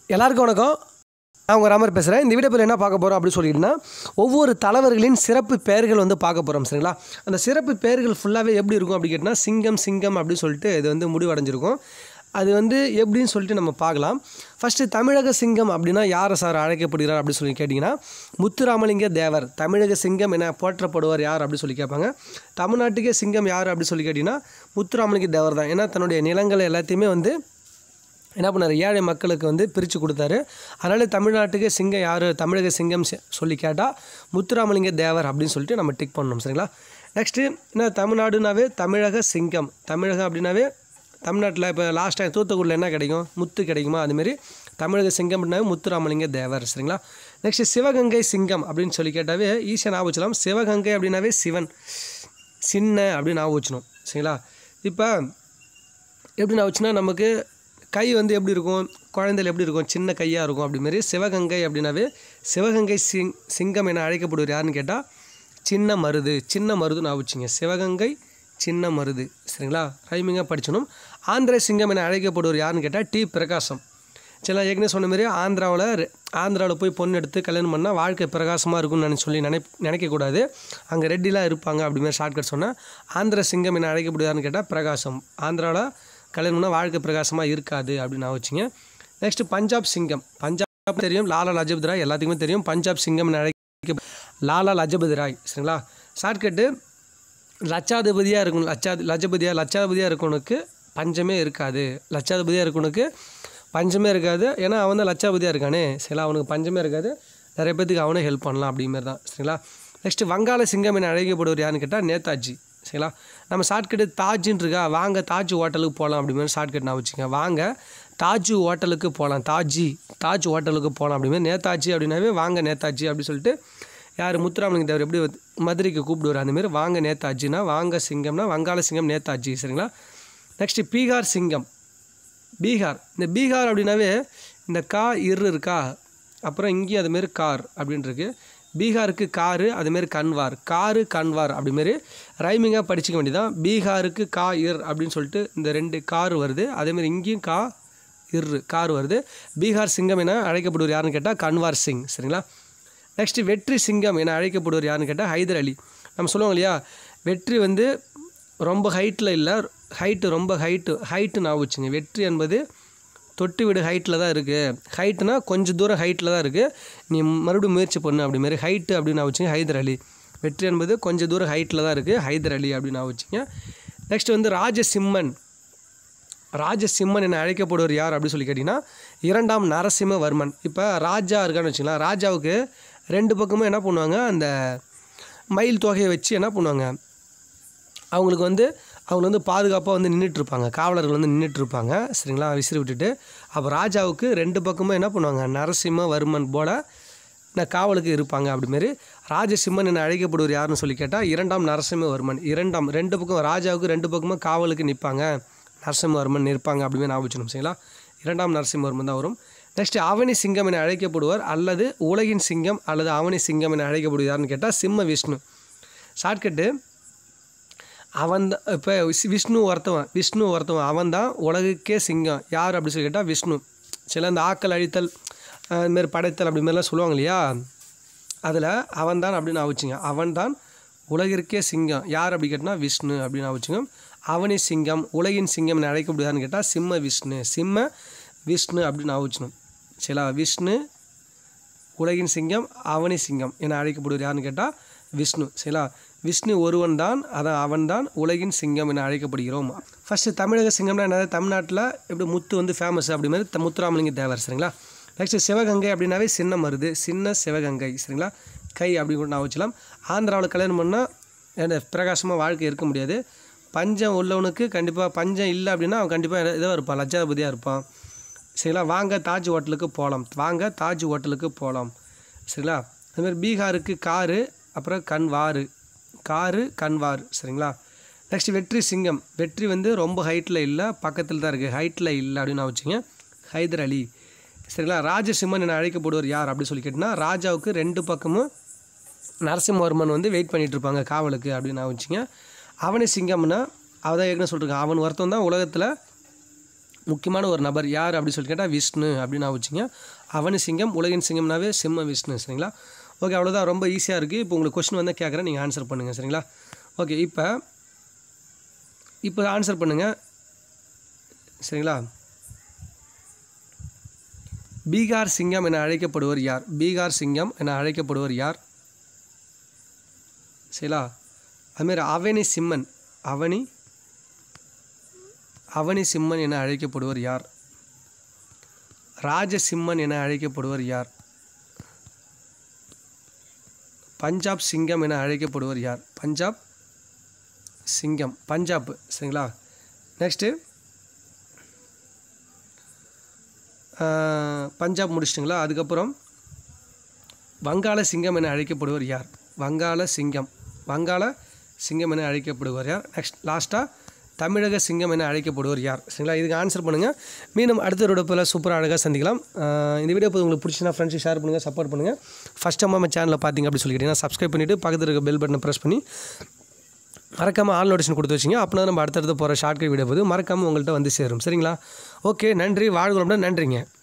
எல்லாருக்கும் வணக்கம். நான் உங்கள் ராமர் பேசுகிறேன். இந்த வீடியோ என்ன பார்க்க போகிறோம் அப்படின்னு சொல்லிட்டுனா, ஒவ்வொரு தலைவர்களின் சிறப்பு பெயர்கள் வந்து பார்க்க போகிறோம். சரிங்களா? அந்த சிறப்பு பெயர்கள் ஃபுல்லாகவே எப்படி இருக்கும் அப்படி கேட்டால் சிங்கம் அப்படின்னு சொல்லிட்டு இது வந்து முடிவடைஞ்சிருக்கும். அது வந்து எப்படின்னு சொல்லிட்டு நம்ம பார்க்கலாம். ஃபஸ்ட்டு தமிழக சிங்கம் அப்படின்னா யாரை சார் அழைக்கப்படுகிறார் அப்படின்னு சொல்லி கேட்டிங்கன்னா, முத்துராமலிங்க தேவர் தமிழக சிங்கம் என போற்றப்படுவார் யார் அப்படின்னு சொல்லி கேட்பாங்க. தமிழ்நாட்டுக்கே சிங்கம் யார் அப்படின்னு சொல்லி கேட்டிங்கன்னா முத்துராமலிங்க தேவர் தான். ஏன்னா தன்னுடைய நிலங்களை எல்லாத்தையுமே வந்து என்ன பண்ணார், ஏழை மக்களுக்கு வந்து பிரித்து கொடுத்தாரு. அதனால் தமிழ்நாட்டுக்கு சிங்கம் யார், தமிழக சிங்கம் சொல்லி கேட்டால் முத்துராமலிங்க தேவர் அப்படின்னு சொல்லிட்டு நம்ம டிக் பண்ணணும். சரிங்களா? நெக்ஸ்ட்டு என்ன, தமிழ்நாடுனாவே தமிழக சிங்கம். தமிழகம் அப்படின்னாவே தமிழ்நாட்டில் இப்போ லாஸ்ட் டைம் தூத்துக்குடியில் என்ன கிடைக்கும், முத்து கிடைக்குமா, அதுமாரி தமிழக சிங்கம் அப்படின்னாவே முத்துராமலிங்க தேவர். சரிங்களா? நெக்ஸ்ட்டு சிவகங்கை சிங்கம் அப்படின்னு சொல்லி கேட்டாவே ஈஸியாக ஞாபகம் வச்சலாம். சிவகங்கை அப்படின்னாவே சிவன், சின்ன அப்படின்னு ஞாபகம் வச்சணும். சரிங்களா? இப்போ எப்படி ஞாபகம் வச்சுன்னா, நமக்கு கை வந்து எப்படி இருக்கும், குழந்தைகள் எப்படி இருக்கும், சின்ன கையாக இருக்கும். அப்படிமாரி சிவகங்கை அப்படின்னாவே சிவகங்கை சிங்கம் என அழைக்கப்படுவது யாருன்னு கேட்டால் சின்ன மருது நான் வச்சுங்க. சிவகங்கை சின்ன மருது. சரிங்களா? ரைமிங்காக படிச்சணும். ஆந்திர சிங்கம் என அழைக்கப்படுவது யாருன்னு கேட்டால் டி பிரகாசம். சில ஏற்கனவே சொன்ன மாதிரி ஆந்திராவில் போய் பொண்ணு எடுத்து கல்யாணம் பண்ணால் வாழ்க்கை பிரகாசமாக இருக்கும்னு சொல்லி நினைக்கக்கூடாது. அங்கே ரெட்டிலாம் இருப்பாங்க அப்படிமாரி ஷார்ட்கட் சொன்னால் ஆந்திர சிங்கம் என அழைக்கப்படுவது யாருன்னு கேட்டால் பிரகாசம். ஆந்திராவில் கல்யாணம்னா வாழ்க்கை பிரகாசமாக இருக்காது அப்படின்னு நான் வச்சுங்க. நெக்ஸ்ட்டு பஞ்சாப் சிங்கம். பஞ்சாப் தெரியும், லாலா லஜபதி ராய் எல்லாத்துக்குமே தெரியும். பஞ்சாப் சிங்கம் அழைக்க லாலா லஜபதி ராய். சரிங்களா? ஷார்ட்கட்டு லட்சாதிபதியாக இருக்கணும். லட்சாதிபதியாக இருக்கவனுக்கு பஞ்சமே இருக்காது. லட்சாதிபதியாக இருக்கவனுக்கு பஞ்சமே இருக்காது. ஏன்னா அவன் தான் லட்சாதிபதியாக இருக்கானே. சரிங்களா? அவனுக்கு பஞ்சமே இருக்காது. நிறைய பேத்துக்கு அவனே ஹெல்ப் பண்ணலாம் அப்படிமாரி தான். சரிங்களா? நெக்ஸ்ட்டு வங்காள சிங்கம் என அழைக்கப்படுவர் யாருன்னு கேட்டால் நேதாஜி. சரிங்களா? நம்ம ஷார்ட்கட்டு தாஜின்னு இருக்கா, வாங்க தாஜ் ஹோட்டலுக்கு போகலாம் அப்படிமாரி ஷார்ட்கட் நான் வச்சுங்க. வாங்க தாஜ் ஹோட்டலுக்கு போகலாம், தாஜ் ஹோட்டலுக்கு போகலாம் அப்படிமாரி. நேதாஜி அப்படின்னாவே வாங்க நேதாஜி அப்படின்னு சொல்லிட்டு யார், முத்துராமலிங்க தேவர் எப்படி மதுரைக்கு கூப்பிடுவார் அந்தமாரி வாங்க நேதாஜினா, வாங்க சிங்கம்னா வங்காள சிங்கம் நேதாஜி. சரிங்களா? நெக்ஸ்ட்டு பீகார் சிங்கம். இந்த பீகார் அப்படின்னாவே இந்த கா இருக்கா, அப்புறம் இங்கேயும் அதுமாரி கார் அப்படின்ட்டுருக்கு. பீகாருக்கு காரு, அதுமாரி கன்வார், கன்வார் அப்படிமாரி ரைமிங்காக படிச்சிக்க வேண்டியதான். பீகாருக்கு அப்படின்னு சொல்லிட்டு இந்த ரெண்டு கார் வருது. அதேமாரி இங்கேயும் கார் வருது. பீகார் சிங்கம் என அழைக்கப்படுவர் யாருன்னு கேட்டால் கன்வார் சிங். சரிங்களா? நெக்ஸ்ட்டு வெற்றி சிங்கம் என அழைக்கப்படுவர் யாருன்னு கேட்டால் ஹைதர் அலி. நம்ம சொல்லுவோம் இல்லையா, வெற்றி வந்து ரொம்ப ஹைட்டில் இல்லை, ரொம்ப ஹைட்டு நான் வச்சுங்க. வெற்றி என்பது தொட்டு விடு ஹைட்டில் தான் இருக்குது. ஹைட்டுனா கொஞ்சம் தூரம் ஹைட்டில் தான் இருக்குது, நீ மறுபடியும் முயற்சி பண்ணு அப்படிமாரி. ஹைட்டு அப்படின்னு நான் வச்சுங்க ஹைதர் அலி. வெற்றி என்பது கொஞ்சம் தூரம் ஹைட்டில் தான் இருக்குது, ஹைதர் அலி அப்படின்னு நான் வச்சுங்க. நெக்ஸ்ட் வந்து ராஜசிம்மன் என அழைக்கப்படுவர் யார் அப்படின்னு சொல்லி கேட்டிங்கன்னா இரண்டாம் நரசிம்மவர்மன். இப்போ ராஜா இருக்கான்னு வச்சுக்கலாம். ராஜாவுக்கு ரெண்டு பக்கமும் என்ன பண்ணுவாங்க, அந்த மயில் தொகையை வச்சு என்ன பண்ணுவாங்க, அவங்க வந்து பாதுகாப்பாக வந்து நின்றுட்டுருப்பாங்க, காவலர்கள் வந்து நின்றுட்டுருப்பாங்க. சரிங்களா? விசிறி விட்டுட்டு. அப்போ ராஜாவுக்கு ரெண்டு பக்கமும் என்ன பண்ணுவாங்க, நரசிம்மவர்மன் போல் காவலுக்கு இருப்பாங்க. அப்படிமாரி ராஜசிம்மன் என அழைக்கப்படுவர் யாருன்னு சொல்லி கேட்டால் இரண்டாம் நரசிம்மவர்மன். ரெண்டு பக்கம் ராஜாவுக்கு ரெண்டு பக்கமும் காவலுக்கு நிற்பாங்க, நரசிம்மவர்மன் நிற்பாங்க அப்படிமாரி நான் வச்சுக்கணும். சரிங்களா? இரண்டாம் நரசிம்மவர்மன் தான் வரும். நெக்ஸ்ட்டு அவனி சிங்கம் என அழைக்கப்படுவார் அல்லது உலகின் சிங்கம் அல்லது அவனி சிங்கம் என அழைக்கப்படுவார் யாருன்னு கேட்டால் சிம்ம விஷ்ணு. ஷார்ட்கட்டு அவன் தான். இப்போ விஷ்ணு ஒருத்தவன் அவன் தான் உலகுக்கே சிங்கம். யார் அப்படி சொல்லி கேட்டால் விஷ்ணு. சில இந்த ஆக்கல் அழித்தல் அதுமாரி படைத்தல் அப்படிமாரிலாம் சொல்லுவாங்க இல்லையா, அதில் அவன் தான் அப்படின்னு நான் வச்சுங்க. அவன் தான் உலகிற்கே சிங்கம். யார் அப்படி கேட்டால் விஷ்ணு அப்படின்னு நான் வச்சுங்க. அவனி சிங்கம், உலகின் சிங்கம் என அழைக்கப்படுவார்னு கேட்டால் சிம்ம விஷ்ணு அப்படின்னு நான் வச்சுக்கணும். சரிங்களா? விஷ்ணு உலகின் சிங்கம், அவனி சிங்கம் என அழைக்கப்படுவார் யாருன்னு கேட்டால் விஷ்ணு. சரிங்களா? விஷ்ணு ஒருவன் தான், அவன் தான் உலகின் சிங்கம் என அழைக்கப்படுகிறோம். ஃபஸ்ட்டு தமிழக சிங்கம்னா என்னது, தமிழ்நாட்டில் எப்படி முத்து வந்து ஃபேமஸ் அப்படி மாதிரி முத்துராமலிங்க தேவர். சரிங்களா? நெக்ஸ்ட்டு சிவகங்கை அப்படின்னாவே சின்ன சிவகங்கை. சரிங்களா? கை அப்படின்னு கூட நான் வச்சலாம். ஆந்திராவில் கல்யாணம் பண்ணால் பிரகாசமாக வாழ்க்கை இருக்க முடியாது. பஞ்சம் உள்ளவனுக்கு கண்டிப்பாக, பஞ்சம் இல்லை அப்படின்னா அவன் கண்டிப்பாக இதாக இருப்பான், லட்சாதிபதியாக இருப்பான். சரிங்களா? வாங்க தாஜ் ஹோட்டலுக்கு போகலாம். சரிங்களா? அதுமாதிரி பீகாருக்கு காரு, அப்புறம் கன்வார். சரிங்களா? நெக்ஸ்ட் வெற்றி சிங்கம். வெற்றி வந்து ரொம்ப ஹைட்டில் இல்லை, பக்கத்தில் தான் இருக்குது, ஹைட்டில் இல்லை அப்படின்னு நான் வச்சுங்க. ஹைதர் அலி. சரிங்களா? ராஜசிம்மன் என அழைக்கப்படுவார் யார் அப்படின்னு சொல்லி கேட்டிங்கன்னா ராஜாவுக்கு ரெண்டு பக்கமும் நரசிம்மவர்மன் வந்து வெயிட் பண்ணிகிட்ருப்பாங்க காவலுக்கு அப்படின்னு நான் வச்சுங்க. அவனி சிங்கம்னா அவதான் ஏற்கனவே சொல்லிருக்கேன், அவன் ஒருத்தன் தான் உலகத்தில் முக்கியமான ஒரு நபர் யார் அப்படி சொல்லி கேட்டால் விஷ்ணு அப்படின்னு நான் வச்சுங்க. அவனி சிங்கம், உலகின் சிங்கம்னாவே சிம்ம விஷ்ணு. சரிங்களா? ஓகே, அவ்வளோதான். ரொம்ப ஈஸியாக இருக்குது. இப்போ உங்களுக்கு கொஸ்டின் வந்து கேட்குறேன், நீங்கள் ஆன்சர் பண்ணுங்கள். சரிங்களா? ஓகே, இப்போ ஆன்சர் பண்ணுங்கள். சரிங்களா? பீகார் சிங்கம் என அழைக்கப்படுவர் யார்? பீகார் சிங்கம் என அழைக்கப்படுவர் யார்? சரிங்களா? அதுமாரி அவனி சிம்மன் என அழைக்கப்படுவர் யார்? ராஜசிம்மன் என அழைக்கப்படுவர் யார்? பஞ்சாப் சிங்கம் என அழைக்கப்படுவர் யார்? பஞ்சாப் சிங்கம், பஞ்சாப். சரிங்களா? நெக்ஸ்ட்டு பஞ்சாப் முடிச்சிட்டிங்களா? அதுக்கப்புறம் வங்காள சிங்கம் என அழைக்கப்படுவர் யார்? வங்காள சிங்கம் என அழைக்கப்படுவர் யார்? நெக்ஸ்ட் லாஸ்ட்டாக தமிழக சிங்கம் என அழைக்கப்படுவர் யார்? சரிங்களா? இதுக்கு ஆன்சர் பண்ணுங்கள். மீண்டும் அடுத்த வீடியோவில் சூப்பராக அழகாக சந்திக்கலாம். இந்த வீடியோ உங்களுக்கு பிடிச்சினா ஃப்ரெண்ட்ஸுக்கு ஷேர் பண்ணுங்கள், சப்போர்ட் பண்ணுங்கள். ஃபஸ்ட் டைம் நம்ம சேனலில் பார்த்தீங்க அப்படி சொல்லிக்கிட்டீங்கன்னா சப்ஸ்கிரைப் பண்ணிவிட்டு பக்கத்தில் இருக்க பெல் பட்டனை ப்ரெஸ் பண்ணி மறக்காமல் ஆல் நோட்டிஃபிகேஷன் கொடுத்து வச்சிங்க. அப்படின்னா நம்ம அடுத்தடுத்து போகிற ஷார்ட்கட் வீடியோ போது மறக்காமல் உங்கள்கிட்ட வந்து சேரும். சரிங்களா? ஓகே, நன்றி. வாழ்க வளமுடன். நன்றிங்க.